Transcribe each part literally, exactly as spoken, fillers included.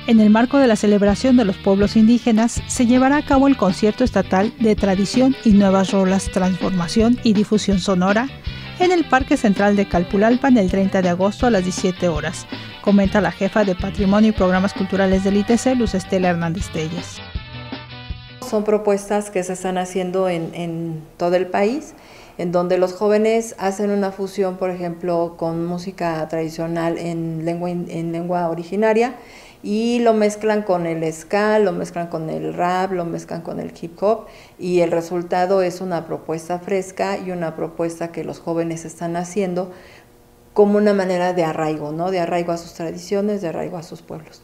En el marco de la celebración de los pueblos indígenas, se llevará a cabo el concierto estatal de Tradición y Nuevas Rolas, Transformación y Difusión Sonora en el Parque Central de Calpulalpan el treinta de agosto a las diecisiete horas, comenta la jefa de Patrimonio y Programas Culturales del I T C, Luz Estela Hernández Telles. Son propuestas que se están haciendo en, en todo el país, en donde los jóvenes hacen una fusión, por ejemplo, con música tradicional en lengua, en lengua originaria, y lo mezclan con el ska, lo mezclan con el rap, lo mezclan con el hip hop, y el resultado es una propuesta fresca y una propuesta que los jóvenes están haciendo como una manera de arraigo, ¿no? De arraigo a sus tradiciones, de arraigo a sus pueblos.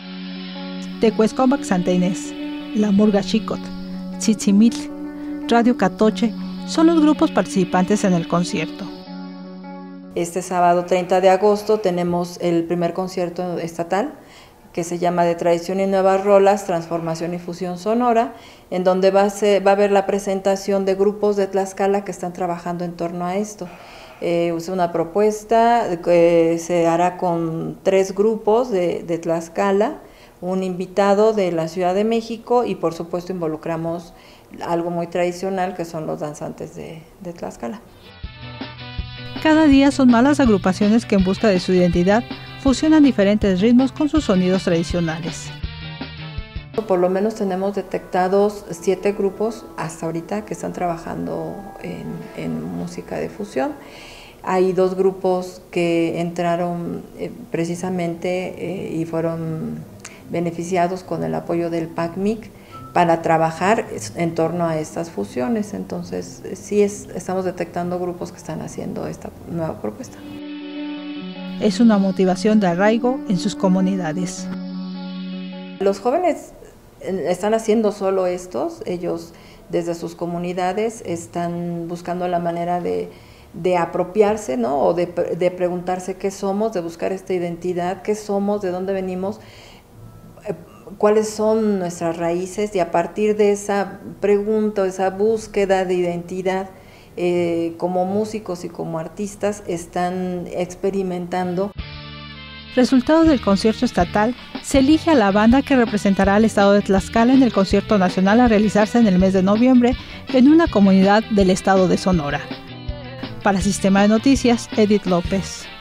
Tecuescomac Santa Inés, La Murga Xicot, Tzitzimil, Radio Catoche son los grupos participantes en el concierto. Este sábado treinta de agosto tenemos el primer concierto estatal que se llama de Tradición y Nuevas Rolas, Transformación y Fusión Sonora, en donde va a, ser, va a haber la presentación de grupos de Tlaxcala que están trabajando en torno a esto. Eh, es una propuesta que se hará con tres grupos de, de Tlaxcala, un invitado de la Ciudad de México y por supuesto involucramos algo muy tradicional que son los danzantes de, de Tlaxcala. Cada día son más las agrupaciones que en busca de su identidad fusionan diferentes ritmos con sus sonidos tradicionales. Por lo menos tenemos detectados siete grupos hasta ahorita que están trabajando en, en música de fusión. Hay dos grupos que entraron eh, precisamente eh, y fueron beneficiados con el apoyo del P A C M I C para trabajar en torno a estas fusiones. Entonces, sí es, estamos detectando grupos que están haciendo esta nueva propuesta. Es una motivación de arraigo en sus comunidades. Los jóvenes están haciendo solo estos, ellos desde sus comunidades están buscando la manera de, de apropiarse, ¿no? O de, de preguntarse qué somos, de buscar esta identidad, qué somos, de dónde venimos, cuáles son nuestras raíces, y a partir de esa pregunta, esa búsqueda de identidad, eh, como músicos y como artistas están experimentando. Resultado del concierto estatal, se elige a la banda que representará al estado de Tlaxcala en el concierto nacional a realizarse en el mes de noviembre en una comunidad del estado de Sonora. Para Sistema de Noticias, Edith López.